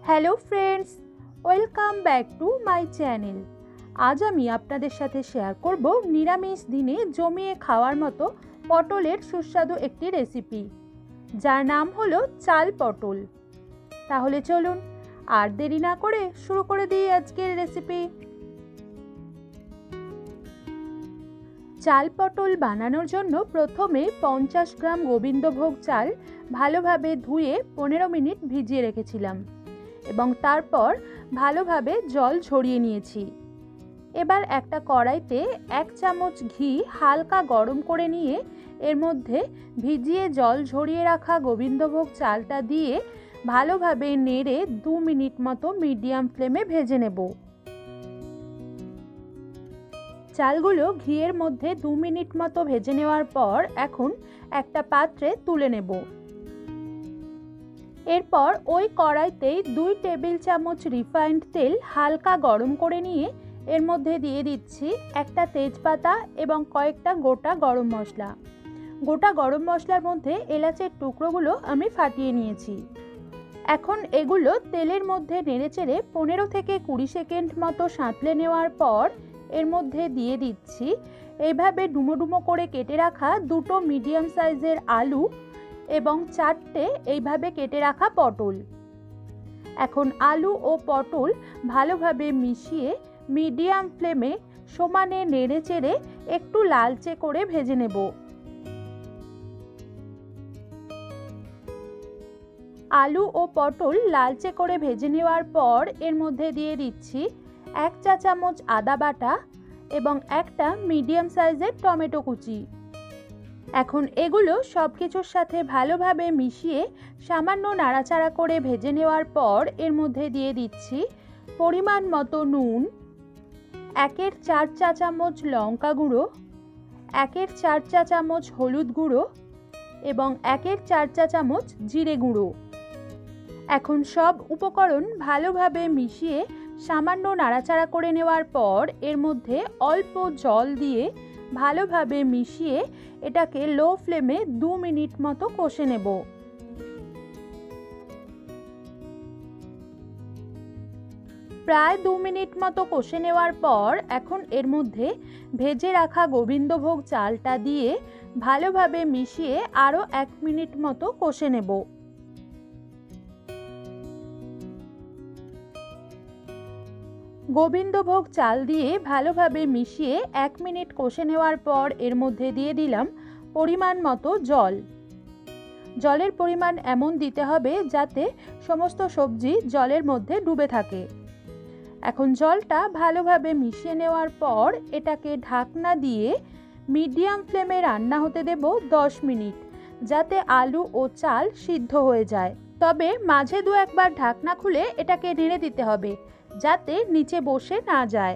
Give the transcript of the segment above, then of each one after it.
Hello friends, welcome back to my channel. আজ আমি আপনাদের সাথে শেয়ার করব নিরামিষ দিনে জমিয়ে খাওয়ার মতো পটলের সুস্বাদু একটি রেসিপি, যার নাম হলো চাল পটল। তাহলে চলুন আর দেরি না করে শুরু করে দিই আজকের রেসিপি। চাল পটল বানানোর জন্য প্রথমে 50 গ্রাম গোবিন্দভোগ চাল ভালোভাবে ধুয়ে 15 মিনিট ভিজিয়ে রেখেছিলাম এবং তারপর ভালোভাবে জল ঝরিয়ে নিয়েছি। এবার একটা কড়াইতে 1 চামচ ঘি হালকা গরম করে নিয়ে এর মধ্যে ভিজিয়ে জল ঝরিয়ে রাখা গোবিন্দভোগ চালটা দিয়ে ভালোভাবে নেড়ে 2 মিনিট মতো মিডিয়াম ফ্লেমে ভেজে নেব। চালগুলো ঘিয়ের মধ্যে 2 মিনিট মতো ভেজে নেওয়ার পর এখন একটা পাত্রে তুলে নেব। এরপর ওই কড়াইতেই 2 টেবিল চামচ রিফাইন্ড তেল হালকা গরম করে নিয়ে এর মধ্যে দিয়ে দিচ্ছি একটা তেজপাতা এবং কয়েকটা গোটা গরম মশলা। গোটা গরম মশলার মধ্যে এলাচের টুকরোগুলো আমি ফাটিয়ে নিয়েছি। এখন এগুলো তেলের মধ্যে নেড়েচেড়ে 15 থেকে 20 সেকেন্ড মতো সাঁতলে নেওয়ার পর এর মধ্যে দিয়ে দিচ্ছি এইভাবে ডুমো ডুমো করে কেটে রাখা 2টো মিডিয়াম সাইজের আলু এবং 4টে এইভাবে কেটে রাখা পটল। এখন আলু ও পটল ভালোভাবে মিশিয়ে মিডিয়াম ফ্লেমে সমানে নেড়েচেড়ে একটু লালচে করে ভেজে নেব। আলু ও পটল লালচে করে ভেজে নেওয়ার পর এর মধ্যে দিয়ে দিচ্ছি 1 চা চামচ আদা বাটা এবং একটা মিডিয়াম সাইজের টমেটো কুচি। এখন এগুলো সব কিছুর সাথে ভালোভাবে মিশিয়ে সামান্য নাড়াচাড়া করে ভেজে নেওয়ার পর এর মধ্যে দিয়ে দিচ্ছি পরিমাণ মতো নুন, 1/4 চা চামচ লঙ্কা গুঁড়ো, 1/4 চা চামচ হলুদ গুঁড়ো এবং 1/4 চা চামচ জিরে গুঁড়ো। এখন সব উপকরণ ভালোভাবে মিশিয়ে সামান্য নাড়াচাড়া করে নেওয়ার পর এর মধ্যে অল্প জল দিয়ে ভালোভাবে মিশিয়ে এটাকে লো ফ্লেমে 2 মিনিট মতো কষে নেব। প্রায় 2 মিনিট মতো কষে নেওয়ার পর এখন এর মধ্যে ভেজে রাখা গোবিন্দভোগ চালটা দিয়ে ভালোভাবে মিশিয়ে আরও 1 মিনিট মতো কষে নেব। গোবিন্দভোগ চাল দিয়ে ভালোভাবে মিশিয়ে 1 মিনিট কষে নেওয়ার পর এর মধ্যে দিয়ে দিলাম পরিমাণ মতো জল। জলের পরিমাণ এমন দিতে হবে যাতে সমস্ত সবজি জলের মধ্যে ডুবে থাকে। এখন জলটা ভালোভাবে মিশিয়ে নেওয়ার পর এটাকে ঢাকনা দিয়ে মিডিয়াম ফ্লেমে রান্না হতে দেব 10 মিনিট, যাতে আলু ও চাল সিদ্ধ হয়ে যায়। তবে মাঝে 2-1 বার ঢাকনা খুলে এটাকে নেড়ে দিতে হবে যাতে নিচে বসে না যায়।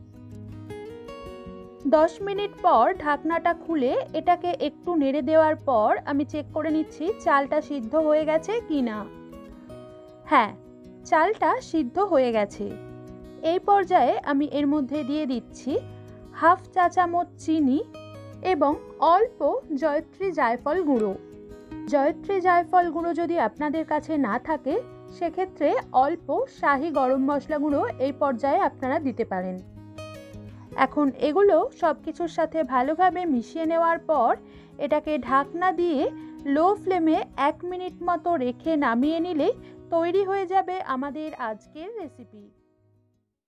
10 মিনিট পর ঢাকনাটা খুলে এটাকে একটু নেড়ে দেওয়ার পর আমি চেক করে নিচ্ছি চালটা সিদ্ধ হয়ে গেছে কিনা। হ্যাঁ, চালটা সিদ্ধ হয়ে গেছে। এই পর্যায়ে আমি এর মধ্যে দিয়ে দিচ্ছি 1/2 চা চামচ চিনি এবং অল্প জয়ত্রী জায়ফল গুঁড়ো। জয়ত্রী জায়ফল গুঁড়ো যদি আপনাদের কাছে না থাকে সেক্ষেত্রে অল্প শাহি গরম মশলা গুঁড়ো এই পর্যায়ে আপনারা দিতে পারেন। এখন এগুলো সব কিছুর সাথে ভালোভাবে মিশিয়ে নেওয়ার পর এটাকে ঢাকনা দিয়ে লো ফ্লেমে 1 মিনিট মতো রেখে নামিয়ে নিলে তৈরি হয়ে যাবে আমাদের আজকের রেসিপি।